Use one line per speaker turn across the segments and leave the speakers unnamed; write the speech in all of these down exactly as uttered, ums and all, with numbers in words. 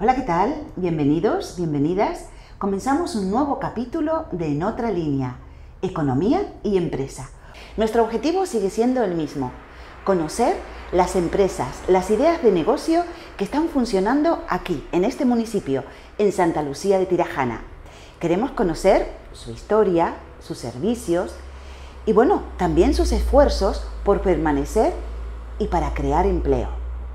Hola, ¿qué tal? Bienvenidos, bienvenidas. Comenzamos un nuevo capítulo de En Otra Línea, Economía y Empresa. Nuestro objetivo sigue siendo el mismo: conocer las empresas, las ideas de negocio que están funcionando aquí, en este municipio, en Santa Lucía de Tirajana. Queremos conocer su historia, sus servicios y, bueno, también sus esfuerzos por permanecer y para crear empleo.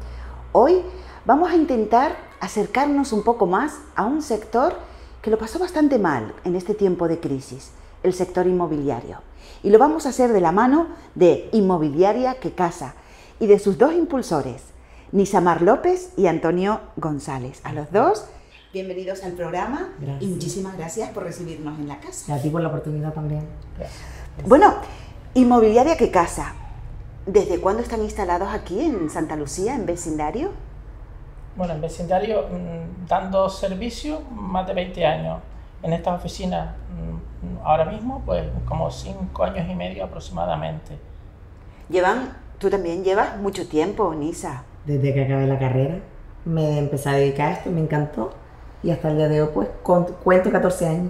Hoy vamos a intentar acercarnos un poco más a un sector que lo pasó bastante mal en este tiempo de crisis, el sector inmobiliario. Y lo vamos a hacer de la mano de Inmobiliaria que Casa y de sus dos impulsores, Nisamar López y Antonio González. A los dos, bienvenidos al programa. Gracias. Y muchísimas gracias por recibirnos en la casa.
Y a ti por la oportunidad también.
Gracias. Bueno, Inmobiliaria que Casa, ¿desde cuándo están instalados aquí en Santa Lucía, en vecindario?
Bueno, en vecindario, mmm, dando servicio más de veinte años. En esta oficina, mmm, ahora mismo, pues como cinco años y medio aproximadamente.
Llevan, tú también llevas mucho tiempo, Nisa.
Desde que acabé la carrera me empecé a dedicar a esto, me encantó. Y hasta el día de hoy, pues, cuento catorce años.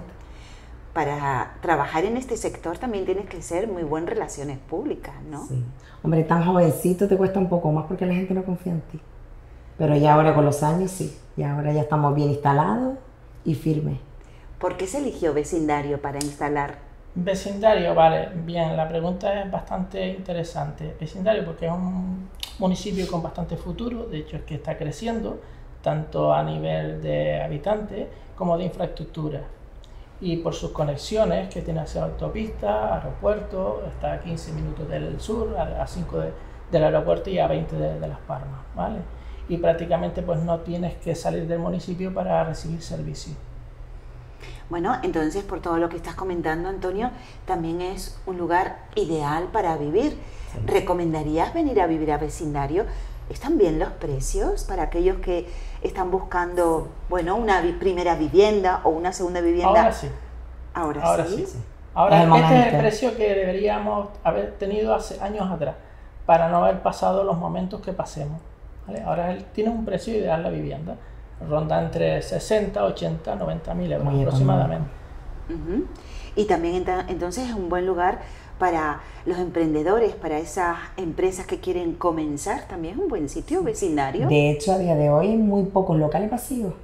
Para trabajar en este sector también tienes que ser muy buen relaciones públicas, ¿no?
Sí. Hombre, tan jovencito te cuesta un poco más porque la gente no confía en ti. Pero ya ahora con los años sí, y ahora ya estamos bien instalados y firmes.
¿Por qué se eligió vecindario para instalar?
Vecindario, vale, bien, la pregunta es bastante interesante. Vecindario porque es un municipio con bastante futuro, de hecho es que está creciendo, tanto a nivel de habitantes como de infraestructura. Y por sus conexiones que tiene hacia autopista, aeropuerto, está a quince minutos del sur, a cinco de, del aeropuerto y a veinte de, de Las Palmas, ¿vale? Y prácticamente pues no tienes que salir del municipio para recibir servicio.
Bueno, entonces por todo lo que estás comentando, Antonio, también es un lugar ideal para vivir. Sí. ¿Recomendarías venir a vivir a vecindario? ¿Están bien los precios para aquellos que están buscando, bueno, una vi primera vivienda o una segunda vivienda?
Ahora sí.
¿Ahora,
Ahora
sí?
sí. sí. Ahora este momento. Es el precio que deberíamos haber tenido hace años atrás para no haber pasado los momentos que pasemos. ¿Vale? Ahora tiene un precio ideal la vivienda, ronda entre sesenta, ochenta, noventa mil euros muy aproximadamente.
Uh-huh. Y también entonces es un buen lugar para los emprendedores, para esas empresas que quieren comenzar, también es un buen sitio vecindario.
De hecho, a día de hoy hay muy pocos locales vacíos.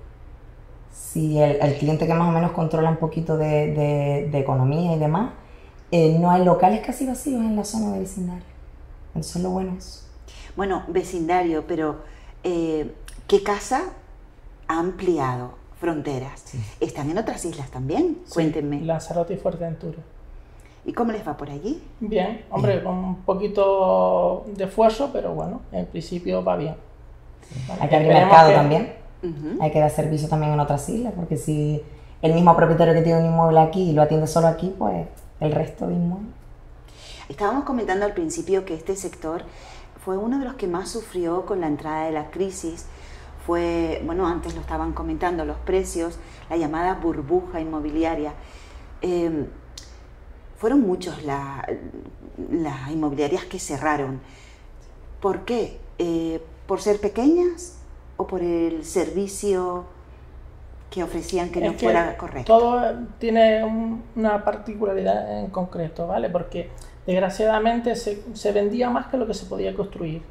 Si el, el cliente que más o menos controla un poquito de, de, de economía y demás, eh, no hay locales casi vacíos en la zona de vecindario. Eso es lo bueno.
Bueno, vecindario, pero eh, ¿qué casa ha ampliado fronteras? Sí. ¿Están en otras islas también?
Sí,
cuéntenme.
Lanzarote y Fuerteventura.
¿Y cómo les va por allí?
Bien, hombre, bien. Con un poquito de esfuerzo, pero bueno, en principio va bien.
Sí. Vale. Hay que abrir mercado que... también.
Uh-huh. Hay
que dar servicio también en otras islas, porque si el mismo propietario que tiene un inmueble aquí y lo atiende solo aquí, pues el resto de inmuebles.
Estábamos comentando al principio que este sector fue uno de los que más sufrió con la entrada de la crisis. Fue, bueno, antes lo estaban comentando, los precios, la llamada burbuja inmobiliaria. Eh, fueron muchos la, las inmobiliarias que cerraron. ¿Por qué? Eh, ¿Por ser pequeñas o por el servicio que ofrecían que
es
no
que
fuera correcto?
Todo tiene un, una particularidad en concreto, ¿vale? Porque desgraciadamente se, se vendía más que lo que se podía construir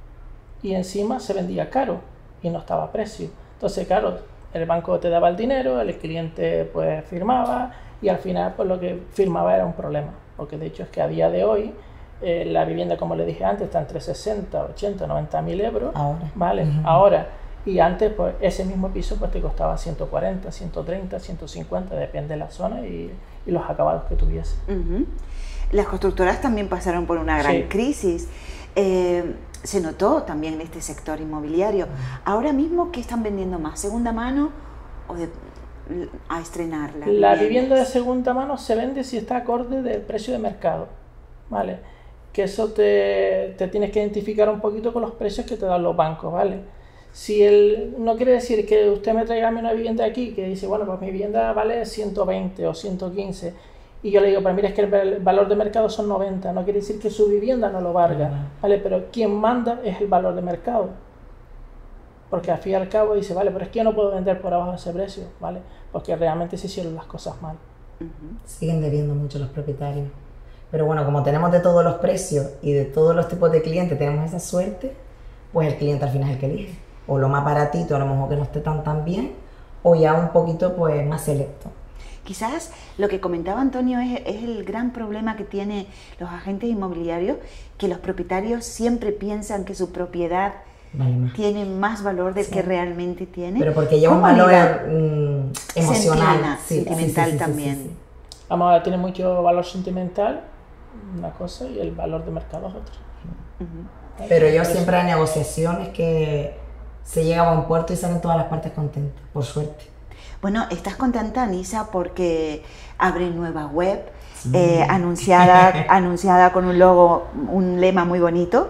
y encima se vendía caro y no estaba a precio. Entonces, claro, el banco te daba el dinero, el cliente pues firmaba y al final pues lo que firmaba era un problema, porque de hecho es que a día de hoy eh, la vivienda, como le dije antes, está entre sesenta, ochenta, noventa mil euros,
ahora.
¿vale? Uh-huh. Ahora, y antes pues ese mismo piso pues te costaba ciento cuarenta, ciento treinta, ciento cincuenta, depende de la zona y, y los acabados que tuviese.
Uh-huh. Las constructoras también pasaron por una gran sí. crisis. Eh, se notó también en este sector inmobiliario. Ahora mismo, ¿qué están vendiendo más? ¿Segunda mano o de, a estrenarla?
La vivienda de segunda mano se vende si está acorde del precio de mercado, ¿vale? Que eso te, te tienes que identificar un poquito con los precios que te dan los bancos, ¿vale? Si el, no quiere decir que usted me traiga a mí una vivienda aquí que dice, bueno, pues mi vivienda vale ciento veinte o ciento quince, y yo le digo, pero mira, es que el valor de mercado son noventa, no quiere decir que su vivienda no lo valga, ¿vale? Pero quien manda es el valor de mercado. porque al fin y al cabo dice, vale, pero es que yo no puedo vender por abajo de ese precio, ¿vale? Porque realmente se hicieron las cosas mal.
Uh-huh. Siguen debiendo mucho los propietarios. Pero bueno, como tenemos de todos los precios y de todos los tipos de clientes, tenemos esa suerte, pues el cliente al final es el que elige. O lo más baratito, a lo mejor que no esté tan tan bien, o ya un poquito pues más selecto.
Quizás lo que comentaba Antonio es, es el gran problema que tienen los agentes inmobiliarios, que los propietarios siempre piensan que su propiedad vale más. tiene más valor del sí. que realmente tiene.
Pero porque lleva un valor mm, emocional,
sí, sentimental sí, sí, sí, también. Sí, sí, sí.
Vamos a ver, tiene mucho valor sentimental, una cosa, y el valor de mercado es otra.
Uh-huh. Pero yo siempre hay negociaciones que se llega a buen puerto y salen todas las partes contentas, por suerte.
Bueno, estás contenta, Anisa, porque abre nueva web, sí. eh, anunciada, anunciada con un logo, un lema muy bonito.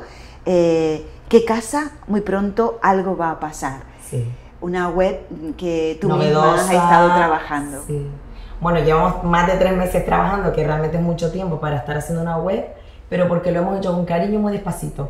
Eh, ¿Qué casa? Muy pronto algo va a pasar.
Sí.
Una web que tú
novedosa,
misma has estado trabajando.
Sí. Bueno, llevamos más de tres meses trabajando, que realmente es mucho tiempo para estar haciendo una web, pero porque lo hemos hecho con cariño muy despacito.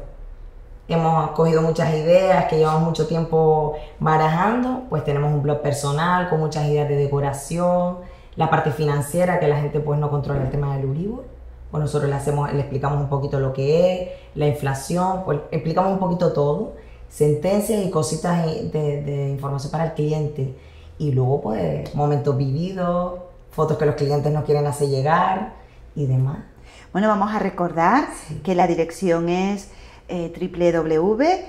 Hemos cogido muchas ideas que llevamos mucho tiempo barajando, pues tenemos un blog personal con muchas ideas de decoración, la parte financiera que la gente pues no controla el tema del Euribor, pues nosotros le, hacemos, le explicamos un poquito lo que es, la inflación, pues explicamos un poquito todo, sentencias y cositas de, de información para el cliente y luego pues momentos vividos, fotos que los clientes nos quieren hacer llegar y demás.
Bueno, vamos a recordar sí. que la dirección es Eh, doble u doble u doble u punto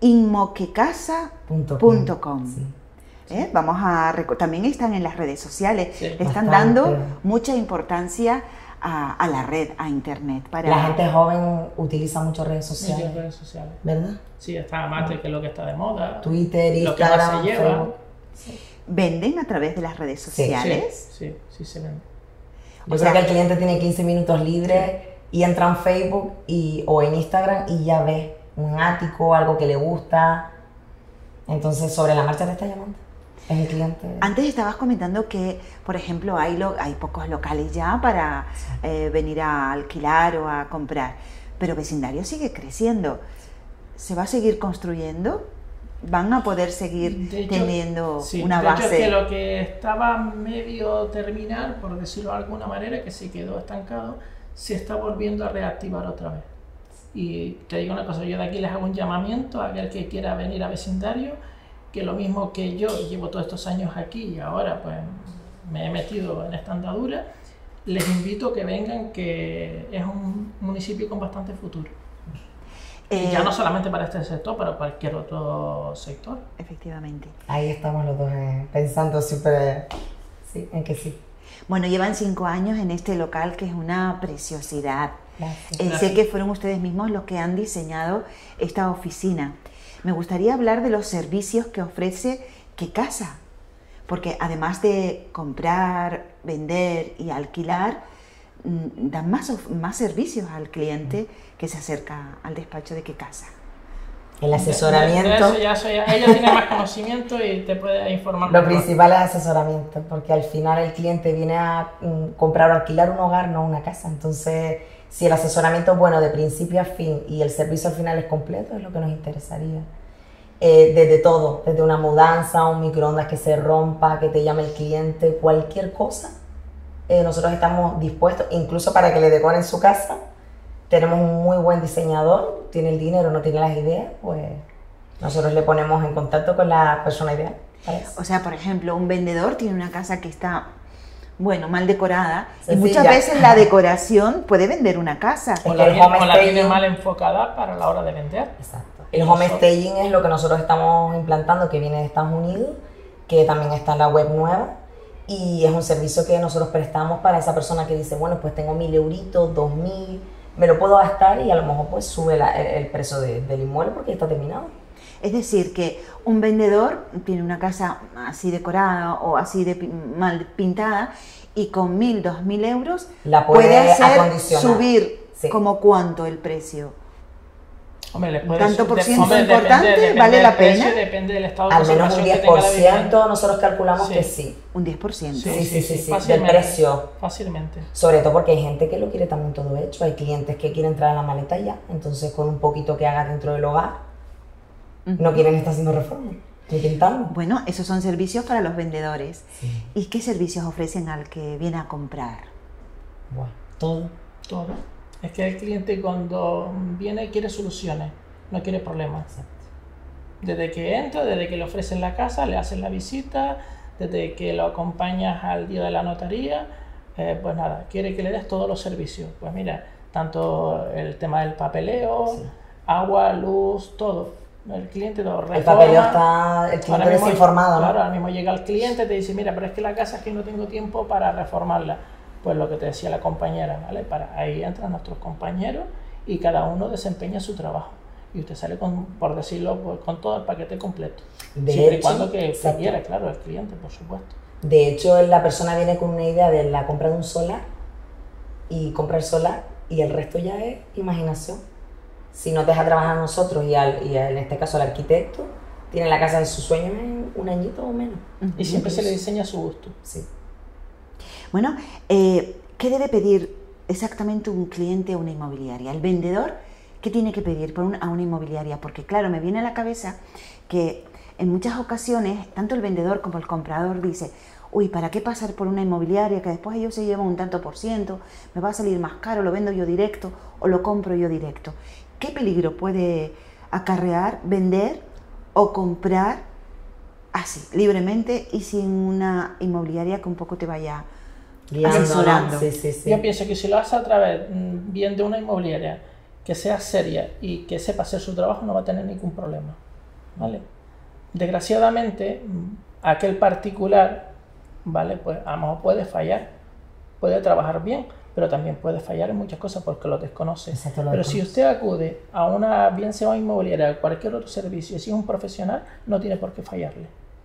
inmoquecasa punto com. Sí. ¿Eh? Vamos a también están en las redes sociales, sí, le están bastante. dando mucha importancia a, a la red, a internet. Para...
La gente joven utiliza mucho redes sociales.
Muchas redes sociales.
¿Verdad?
Sí, está más de que lo que está de moda.
Twitter, Instagram,
lo que se lleva.
Sí. ¿Venden a través de las redes sociales?
Sí, sí, sí, sí se vende.
Yo o creo sea, que el cliente tiene quince minutos libres. Sí. Y entra en Facebook y, o en Instagram y ya ve un ático, algo que le gusta. Entonces, sobre la marcha te está llamando. Es el cliente.
Antes estabas comentando que, por ejemplo, hay, lo, hay pocos locales ya para eh, venir a alquilar o a comprar. Pero vecindario sigue creciendo. ¿Se va a seguir construyendo? ¿Van a poder seguir de hecho, teniendo
sí,
una
de
base?
Hecho es que lo que estaba medio terminar, por decirlo de alguna manera, que se quedó estancado, se está volviendo a reactivar otra vez. Y te digo una cosa, yo de aquí les hago un llamamiento a aquel que quiera venir a vecindario, que lo mismo que yo, llevo todos estos años aquí y ahora pues me he metido en esta andadura, les invito a que vengan, que es un municipio con bastante futuro. Eh, y ya no solamente para este sector, para cualquier otro sector.
Efectivamente.
Ahí estamos los dos eh, pensando siempre sí, en que sí.
Bueno, llevan cinco años en este local que es una preciosidad.
Gracias.
Eh, Gracias. Sé que fueron ustedes mismos los que han diseñado esta oficina. Me gustaría hablar de los servicios que ofrece ¿Qué Casa? Porque además de comprar, vender y alquilar, dan más, más servicios al cliente que se acerca al despacho de ¿Qué Casa?
El asesoramiento.
De, de eso ya soy, ella tiene más conocimiento y te puede informar.
Lo principal es asesoramiento, porque al final el cliente viene a um, comprar o alquilar un hogar, no una casa. Entonces, si el asesoramiento es bueno de principio a fin y el servicio al final es completo, es lo que nos interesaría. Eh, desde todo, desde una mudanza, un microondas que se rompa, que te llame el cliente, cualquier cosa, eh, nosotros estamos dispuestos, incluso para que le decoren su casa. Tenemos un muy buen diseñador, tiene el dinero, no tiene las ideas, pues nosotros le ponemos en contacto con la persona ideal.
O sea, por ejemplo, un vendedor tiene una casa que está, bueno, mal decorada, sencilla, y muchas veces la decoración puede vender una casa.
O la, tiene, o la tiene mal enfocada para la hora de vender.
Exacto. El home staging es lo que nosotros estamos implantando, que viene de Estados Unidos, que también está en la web nueva, y es un servicio que nosotros prestamos para esa persona que dice, bueno, pues tengo mil euritos, dos mil... me lo puedo gastar y a lo mejor pues sube la, el, el precio de, del inmueble porque ya está terminado.
Es decir, que un vendedor tiene una casa así decorada o así de mal pintada y con mil, dos mil euros
la puede,
puede hacer
acondicionar.
Subir
sí.
como cuánto el precio.
Hombre, le puede
tanto por ciento
hombre,
importante,
depende, depende
¿vale la
precio,
pena?
Depende del estado de
al menos un diez por ciento nosotros calculamos
sí.
que sí.
Un diez por ciento.
Sí, sí, sí, sí, sí del precio.
Fácilmente.
Sobre todo porque hay gente que lo quiere también todo hecho, hay clientes que quieren entrar en la maleta ya, entonces con un poquito que haga dentro del hogar, no quieren estar haciendo reformas, intentando.
Bueno, esos son servicios para los vendedores.
Sí.
¿Y qué servicios ofrecen al que viene a comprar?
Bueno, todo.
Todo. Es que el cliente cuando viene quiere soluciones, no quiere problemas.
Exacto.
Desde que entra, desde que le ofrecen la casa, le hacen la visita, desde que lo acompañas al día de la notaría, eh, pues nada, quiere que le des todos los servicios. Pues mira, tanto el tema del papeleo, sí. agua, luz, todo. El cliente lo reforma.
El papeleo está, el cliente
mismo,
desinformado, ¿no?
Claro, ahora mismo llega el cliente y te dice, mira, pero es que la casa es que no tengo tiempo para reformarla. Pues lo que te decía la compañera, ¿vale? Para ahí entran nuestros compañeros y cada uno desempeña su trabajo. Y usted sale con, por decirlo, pues, con todo el paquete completo.
De
Siempre
hecho,
y cuando que
exacto.
quiera, claro, el cliente, por supuesto.
De hecho, la persona viene con una idea de la compra de un solar y compra el solar y el resto ya es imaginación. Si nos deja trabajar a nosotros y, al, y al, en este caso al arquitecto, tiene la casa de sus sueños en un añito o menos.
Y siempre se le diseña a su gusto.
Sí.
Bueno, eh, ¿qué debe pedir exactamente un cliente a una inmobiliaria? El vendedor, ¿qué tiene que pedir por un, a una inmobiliaria? Porque claro, me viene a la cabeza que en muchas ocasiones, tanto el vendedor como el comprador dice, uy, ¿para qué pasar por una inmobiliaria que después ellos se llevan un tanto por ciento? Me va a salir más caro, lo vendo yo directo o lo compro yo directo. ¿Qué peligro puede acarrear vender o comprar así, libremente y sin una inmobiliaria que un poco te vaya
Guiando,
asesorando?
¿no? Sí, sí, sí.
Yo pienso que si lo hace a través bien de una inmobiliaria que sea seria y que sepa hacer su trabajo, no va a tener ningún problema, ¿vale? Desgraciadamente, aquel particular, ¿vale? Pues a lo mejor puede fallar, puede trabajar bien, pero también puede fallar en muchas cosas porque lo desconoce.
Exacto, lo
pero
desconoce.
si usted acude a una, bien sea una inmobiliaria o cualquier otro servicio, si es un profesional, no tiene por qué fallarle.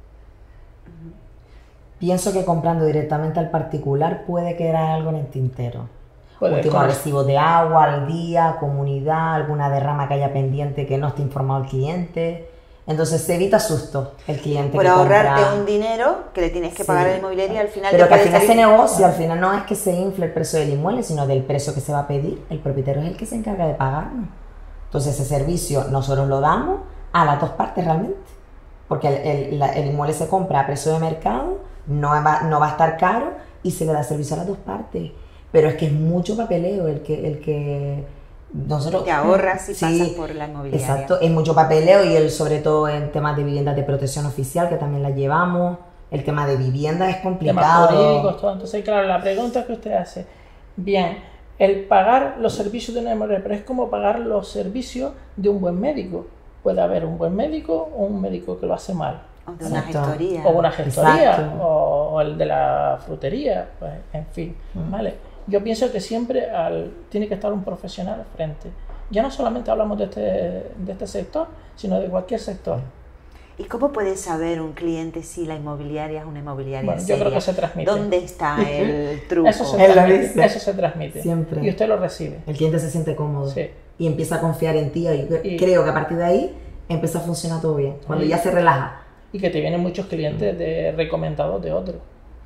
Pienso que comprando directamente al particular puede quedar algo en el tintero.
Puede,
Último
con-
recibo de agua al día, comunidad, alguna derrama que haya pendiente que no esté informado el cliente. Entonces se evita susto el cliente.
Por
que
ahorrarte
compra.
un dinero que le tienes que
Sí.
pagar a la inmobiliaria, al final
Pero
te
que al
puede
final se
salir-
negocia, al final no es que se infle el precio del inmueble, sino del precio que se va a pedir. El propietario es el que se encarga de pagarnos. Entonces ese servicio nosotros lo damos a las dos partes realmente. Porque el, el- la- el inmueble se compra a precio de mercado, no va, no va a estar caro y se le da servicio a las dos partes. Pero es que es mucho papeleo el que... El que nosotros
Te ahorras si
Sí,
pasas por la inmobiliaria.
Exacto, es mucho papeleo y el, sobre todo en temas de viviendas de protección oficial, que también las llevamos. El tema de vivienda es
temas
complicado.
jurídicos, todo. Entonces, claro, la pregunta que usted hace, bien, el pagar los servicios de una inmobiliaria, pero es como pagar los servicios de un buen médico. Puede haber un buen médico o un médico que lo hace mal.
O de una
Exacto.
gestoría.
O una gestoría,
Exacto.
o, o el de la frutería, pues, en fin,
Mm.
¿vale? Yo pienso que siempre al, tiene que estar un profesional al frente. Ya no solamente hablamos de este, de este sector, sino de cualquier sector.
¿Y cómo puede saber un cliente si la inmobiliaria es una inmobiliaria
Bueno, yo
seria?
creo que se transmite.
¿Dónde está el truco?
Eso se,
Él lo
transmite,
dice.
eso se transmite.
Siempre.
Y usted lo recibe.
El cliente se siente cómodo
Sí.
y empieza a confiar en ti y,
Y-
creo que a partir de ahí empieza a funcionar todo bien. Cuando
Y-
ya se relaja.
Y que te vienen muchos clientes de recomendados de otros.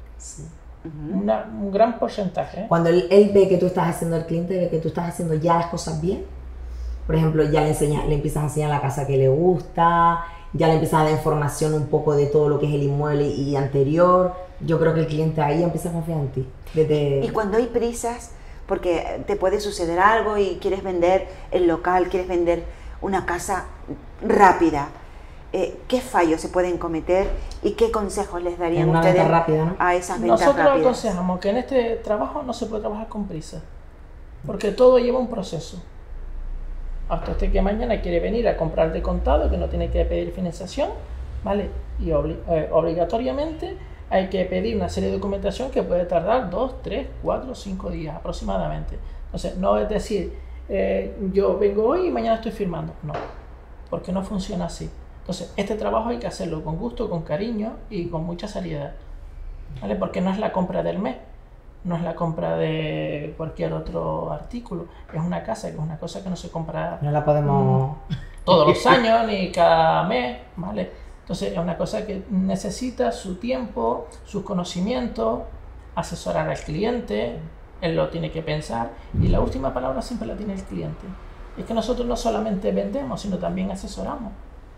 Ujú.
Una- un gran porcentaje. ¿eh?
Cuando él, él ve que tú estás haciendo, el cliente ve que tú estás haciendo ya las cosas bien. Por ejemplo, ya le, enseña, le empiezas a enseñar la casa que le gusta, ya le empiezas a dar información un poco de todo lo que es el inmueble y anterior. Yo creo que el cliente ahí empieza a confiar en ti. Desde...
Y cuando hay prisas, porque te puede suceder algo y quieres vender el local, quieres vender una casa rápida, eh, ¿qué fallos se pueden cometer y qué consejos les darían
En una
ustedes
venta rápida, ¿no?
a esas ventas
Nosotros
rápidas?
aconsejamos que en este trabajo no se puede trabajar con prisa, porque todo lleva un proceso. Hasta usted que mañana quiere venir a comprar de contado, que no tiene que pedir financiación, ¿vale? Y obli- eh, obligatoriamente hay que pedir una serie de documentación que puede tardar dos, tres, cuatro, cinco días aproximadamente. Entonces, no es decir, eh, yo vengo hoy y mañana estoy firmando. No, porque no funciona así. Entonces, este trabajo hay que hacerlo con gusto, con cariño y con mucha seriedad, ¿vale? Porque no es la compra del mes, no es la compra de cualquier otro artículo, es una casa, que es una cosa que no se compra
No la podemos...
todos los años ni cada mes, ¿vale? Entonces es una cosa que necesita su tiempo, sus conocimientos, asesorar al cliente, él lo tiene que pensar y la última palabra siempre la tiene el cliente. Es que nosotros no solamente vendemos, sino también asesoramos.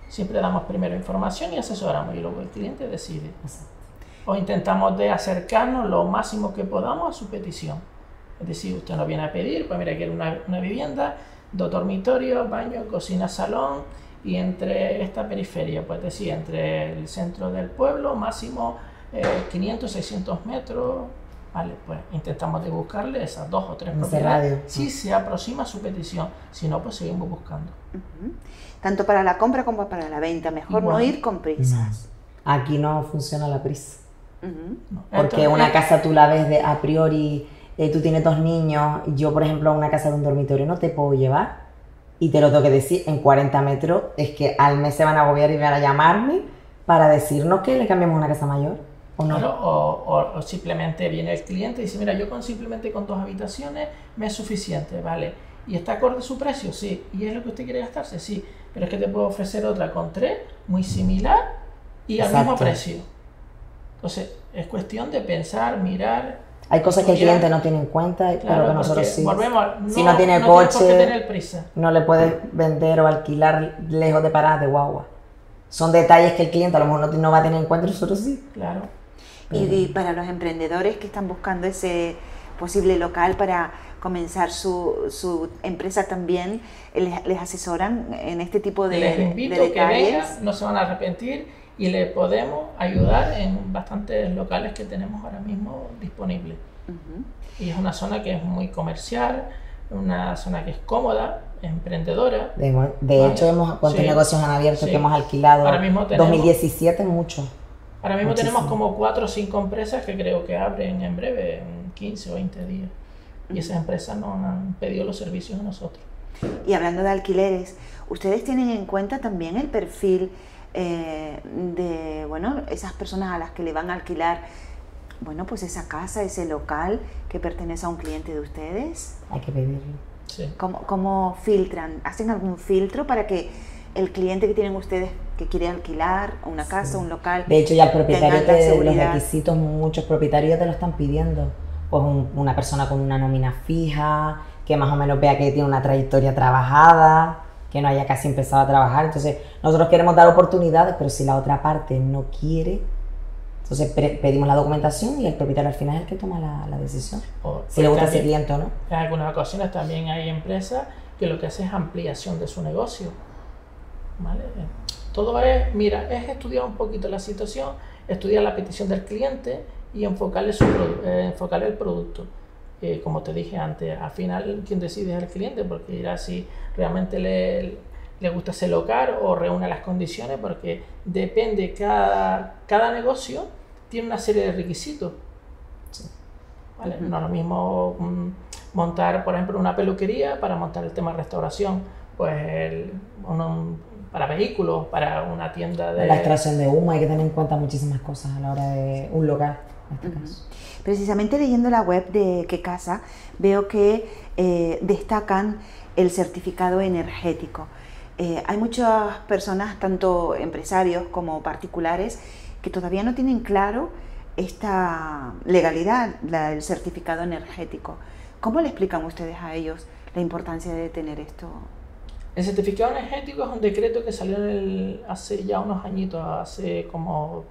siempre damos primero información y asesoramos y luego el cliente decide.
Exacto.
O intentamos de acercarnos lo máximo que podamos a su petición. Es decir, usted nos viene a pedir, pues mira, quiere una, una vivienda, dos dormitorios, baño, cocina, salón, y entre esta periferia, pues decir, entre el centro del pueblo, máximo eh, quinientos, seiscientos metros, vale, pues intentamos de buscarle esas dos o tres
En ese
propiedades,
radio.
si se aproxima a su petición, si no, pues seguimos buscando.
Ujú. Tanto para la compra como para la venta, mejor
Igual.
no ir con prisas.
No. Aquí no funciona la prisa.
Ujú.
¿No?
Porque
Entonces,
una casa tú la ves de a priori, eh, tú tienes dos niños, yo por ejemplo a una casa de un dormitorio no te puedo llevar y te lo tengo que decir en cuarenta metros, es que al mes se van a agobiar y van a llamarme para decirnos que le cambiamos una casa mayor o no.
Claro, o, o- o simplemente viene el cliente y dice, mira, yo con simplemente con dos habitaciones me es suficiente, ¿vale? ¿Y está acorde su precio? Sí. ¿Y es lo que usted quiere gastarse? Sí. Pero es que te puedo ofrecer otra con tres, muy similar y al
Exacto.
mismo precio. Entonces, es cuestión de pensar, mirar.
Hay cosas que el
estudiar.
cliente no tiene en cuenta,
Claro,
pero que nosotros
porque
sí.
volvemos,
Si no tiene
tienes por qué
coche,
tener prisa.
no le puedes vender o alquilar lejos de paradas de guagua. Son detalles que el cliente a lo mejor no, no va a tener en cuenta, nosotros sí.
Claro.
Y, y para los emprendedores que están buscando ese posible local para comenzar su, su empresa también, les, les asesoran en este tipo de,
Les
de
invito a que
detalles.
vengan, no se van a arrepentir y le podemos ayudar en bastantes locales que tenemos ahora mismo disponibles.
Ujú.
Y es una zona que es muy comercial, una zona que es cómoda, emprendedora.
De, de
Vale.
hecho, hemos, ¿cuántos
Sí.
negocios han abierto
Sí.
que hemos alquilado?
Ahora mismo tenemos-
dos mil diecisiete, mucho.
Ahora mismo
Muchísimo.
tenemos como cuatro o cinco empresas que creo que abren en breve, en quince o veinte días. Y esas empresas nos han pedido los servicios a nosotros.
Y hablando de alquileres, ¿ustedes tienen en cuenta también el perfil eh, de, bueno, esas personas a las que le van a alquilar, bueno, pues esa casa, ese local que pertenece a un cliente de ustedes?
Hay que pedirlo.
Sí.
¿Cómo, cómo filtran? ¿Hacen algún filtro para que el cliente que tienen ustedes que quiere alquilar una casa, un local,
De hecho, ya el propietario,
tengan la
te, los
seguridad?
requisitos, muchos propietarios ya te lo están pidiendo. Pues un- una persona con una nómina fija, que más o menos vea que tiene una trayectoria trabajada, que no haya casi empezado a trabajar. Entonces, nosotros queremos dar oportunidades, pero si la otra parte no quiere, entonces pre- pedimos la documentación y el propietario al final es el que toma la, la decisión.
O-
Si le gusta ese
también-
cliente o no.
En algunas ocasiones también hay empresas que lo que hacen es ampliación de su negocio. ¿Vale? Todo es, mira, es estudiar un poquito la situación, estudiar la petición del cliente y enfocarle, su, produ- eh, enfocarle el producto. Eh, como te dije antes, al final quien decide es el cliente, porque dirá si realmente le, le gusta ese local o reúne las condiciones, porque depende, cada, cada negocio tiene una serie de requisitos. ¿Vale?
Ujú.
No es lo mismo mm, montar, por ejemplo, una peluquería para montar el tema de restauración, pues el- uno- para vehículos, para una tienda de...
La extracción de humo, hay que tener en cuenta muchísimas cosas a la hora de un local, en este
Ujú.
caso.
Precisamente leyendo la web de Qué Casa, veo que eh, destacan el certificado energético. Eh, hay muchas personas, tanto empresarios como particulares, que todavía no tienen claro esta legalidad, la del certificado energético. ¿Cómo le explican ustedes a ellos la importancia de tener esto?
El certificado energético es un decreto que salió en el- hace ya unos añitos, hace como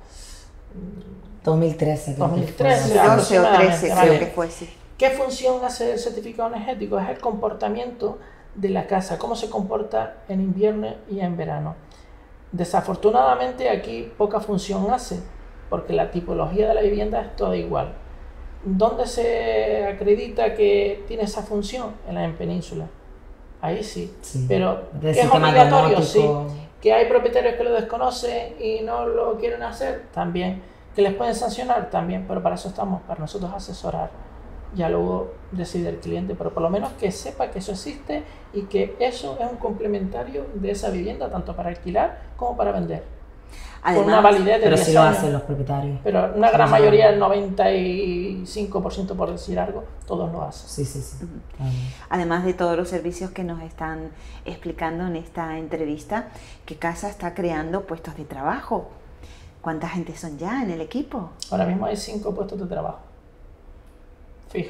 dos mil trece. creo que
dos mil
fue.
trece.
doce o
aproximadamente,
trece
vale.
creo que fue, sí.
¿Qué función hace el certificado energético? Es el comportamiento de la casa, cómo se comporta en invierno y en verano. Desafortunadamente aquí poca función hace, porque la tipología de la vivienda es toda igual. ¿Dónde se acredita que tiene esa función? En la península. Ahí sí.
Sí.
Pero
Del
¿que es
sistema
obligatorio? Sí.
domótico.
¿Que hay propietarios que lo desconocen y no lo quieren hacer? También. ¿Que les pueden sancionar? También. Pero para eso estamos, para nosotros asesorar. Ya luego decide el cliente, pero por lo menos que sepa que eso existe y que eso es un complementario de esa vivienda, tanto para alquilar como para vender. Con una
Además,
validez de
Pero
diez
sí lo
años.
hacen los propietarios.
Pero una gran
Sí,
mayoría,
sí.
el noventa y cinco por ciento por decir algo, todos lo hacen.
Sí, sí, sí.
Ujú.
Claro.
además de todos los servicios que nos están explicando en esta entrevista, que Casa está creando puestos de trabajo. ¿Cuánta gente son ya en el equipo?
Ahora mismo hay cinco puestos de trabajo. Fijo.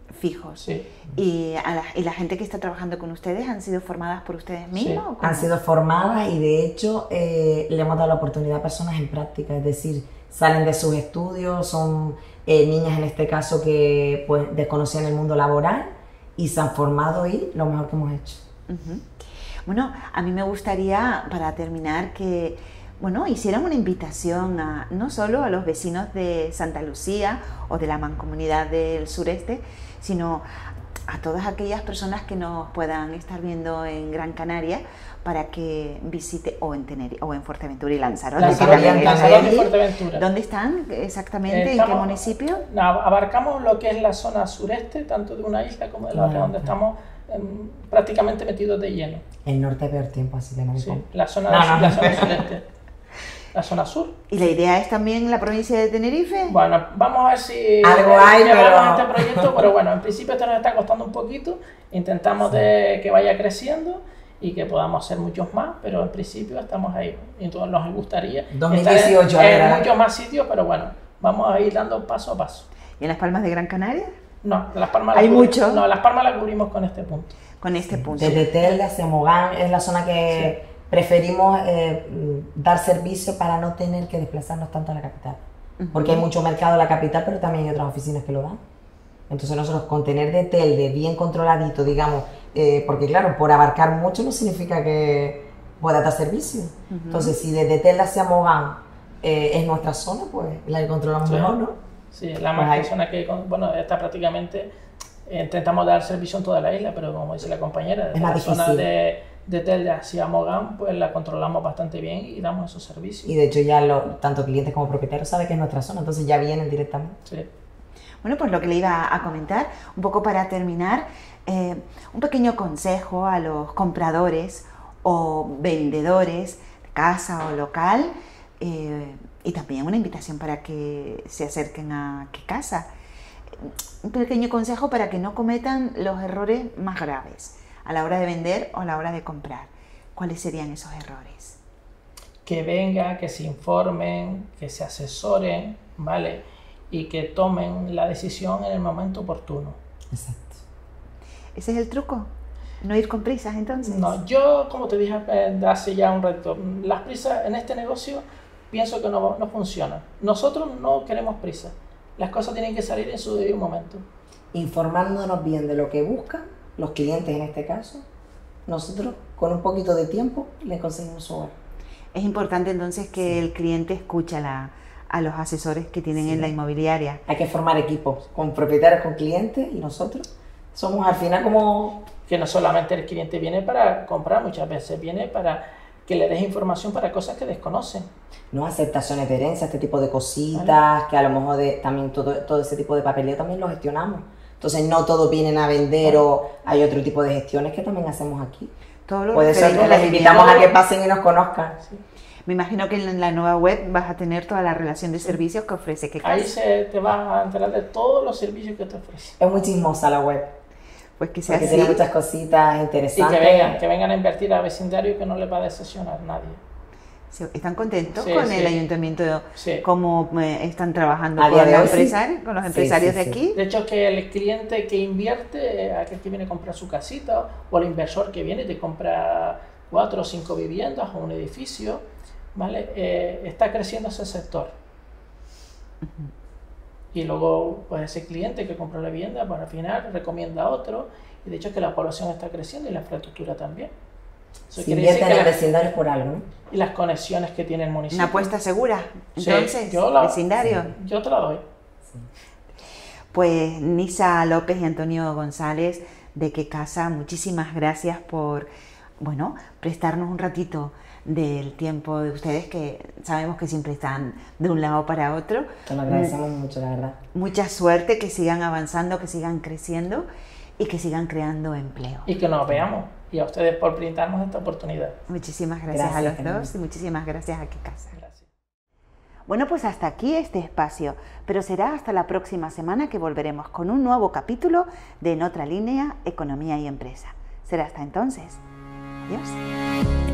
Fijos.
Sí.
¿Y, a la, ¿Y la gente que está trabajando con ustedes han sido formadas por ustedes mismos?
Sí.
¿O cómo?
Han sido formadas y de hecho eh, le hemos dado la oportunidad a personas en práctica, es decir, salen de sus estudios, son eh, niñas en este caso que pues desconocían el mundo laboral y se han formado y lo mejor que hemos hecho.
Uh-huh. Bueno, a mí me gustaría, para terminar, que bueno, hicieran una invitación a, no solo a los vecinos de Santa Lucía o de la Mancomunidad del Sureste, sino a todas aquellas personas que nos puedan estar viendo en Gran Canaria para que visite, o en Tenerife, o en Fuerteventura y Lanzarote.
Lanzarote,
Que
Lanzarote y Fuerteventura.
¿Dónde están exactamente?
Estamos,
¿En qué municipio?
No, abarcamos lo que es la zona sureste, tanto de una isla como de la otra,
Ah,
donde estamos eh, prácticamente metidos de lleno.
El norte peor tiempo, así que no me
Sí,
pongo.
la zona,
No, no.
la zona sureste. La zona sur.
¿Y la idea es también la provincia de Tenerife?
Bueno, vamos a ver si
Algo hay,
llevamos
pero-
este proyecto, pero bueno, en principio esto nos está costando un poquito. Intentamos de que vaya creciendo y que podamos ser muchos más, pero en principio estamos ahí. Y entonces nos gustaría
dos mil dieciocho,
estar en, en
¿verdad?
muchos más sitios, pero bueno, vamos a ir dando paso a paso.
¿Y en las Palmas de Gran Canaria?
No, Las Palmas
¿Hay
las cubri-
mucho?
No, Las Palmas las cubrimos con este punto.
Con este punto.
Desde Telde hacia Mogán es la zona que preferimos eh, dar servicio para no tener que desplazarnos tanto a la capital. Porque hay mucho mercado en la capital, pero también hay otras oficinas que lo dan. Entonces nosotros con tener de Telde bien controladito, digamos, eh, porque claro, por abarcar mucho no significa que pueda dar servicio.
Uh-huh.
Entonces si desde Telde hacia Mogán eh, es nuestra zona, pues la que controlamos
Sí.
mejor, ¿no?
Sí, la
Pues
más
ahí.
zona que, con- bueno, está prácticamente, eh, intentamos dar servicio en toda la isla, pero como dice la compañera, desde
más
la zona
difícil.
de, de Telde hacia Mogán, pues la controlamos bastante bien y damos esos servicios.
Y de hecho ya lo, tanto clientes como propietarios saben que es nuestra zona, entonces ya vienen directamente.
Sí.
Bueno, pues lo que le iba a comentar, un poco para terminar, eh, un pequeño consejo a los compradores o vendedores de casa o local, eh, y también una invitación para que se acerquen a qué casa. Un pequeño consejo para que no cometan los errores más graves a la hora de vender o a la hora de comprar. ¿Cuáles serían esos errores?
Que vengan, que se informen, que se asesoren, ¿vale? Y que tomen la decisión en el momento oportuno.
Exacto.
¿Ese es el truco? ¿No ir con prisas entonces?
No, yo, como te dije eh, hace ya un rato, las prisas en este negocio pienso que no, no funcionan. Nosotros no queremos prisa. Las cosas tienen que salir en su debido momento.
Informándonos bien de lo que buscan los clientes en este caso, nosotros con un poquito de tiempo les conseguimos su hogar.
Es importante entonces que
Sí.
el cliente escuche a, la, a los asesores que tienen
Sí.
en la inmobiliaria.
Hay que formar equipos con propietarios, con clientes y nosotros somos al final como...
Que no solamente el cliente viene para comprar, muchas veces viene para que le des información para cosas que desconocen.
no aceptaciones de herencia, este tipo de cositas, que a lo mejor de, también todo, todo ese tipo de papeleo también lo gestionamos. Entonces no todos vienen a vender o hay otro tipo de gestiones que también hacemos aquí.
Todo lo
Por eso
referente a la
les invitamos
vivienda.
a que pasen y nos conozcan.
Sí.
Me imagino que en la nueva web vas a tener toda la relación de servicios que ofrece qué
Ahí
casa.
se, te vas a enterar de todos los servicios que te ofrece.
Es muy chismosa la web,
Pues que sea
porque
así.
tiene muchas cositas
Y
interesantes.
que vengan, que vengan a invertir a vecindario que no les va a decepcionar nadie.
Sí, ¿están contentos
Sí,
con
sí.
el ayuntamiento?
Sí.
¿Cómo eh, están trabajando
A
con,
día de
los
hoy, sí.
empresarios, con los
Sí,
empresarios
sí,
de
sí.
aquí?
De hecho, que el cliente que invierte, eh, aquel que viene a comprar su casita, o el inversor que viene y te compra cuatro o cinco viviendas o un edificio, ¿vale? Eh, está creciendo ese sector. Y luego, pues ese cliente que compró la vivienda, pues al final recomienda a otro, y de hecho que la población está creciendo y la infraestructura también. Eso
Si
quiere decir
invierten
que
en
la-
vecindarios por algo, ¿no?
y las conexiones que tiene el municipio.
Una apuesta segura,
Sí,
entonces,
yo la-
vecindario.
Yo te la doy.
Pues Nisa López y Antonio González de Qué Casa, muchísimas gracias por, bueno, prestarnos un ratito del tiempo de ustedes, que sabemos que siempre están de un lado para otro.
Te lo agradecemos mucho, la verdad.
Mucha suerte, que sigan avanzando, que sigan creciendo y que sigan creando empleo.
Y que nos veamos. Y a ustedes por brindarnos esta oportunidad.
Muchísimas gracias,
Gracias,
a los
Carmen.
dos y muchísimas gracias a Qué Casa.
Gracias.
Bueno, pues hasta aquí este espacio, pero será hasta la próxima semana que volveremos con un nuevo capítulo de En Otra Línea, Economía y Empresa. Será hasta entonces. Adiós.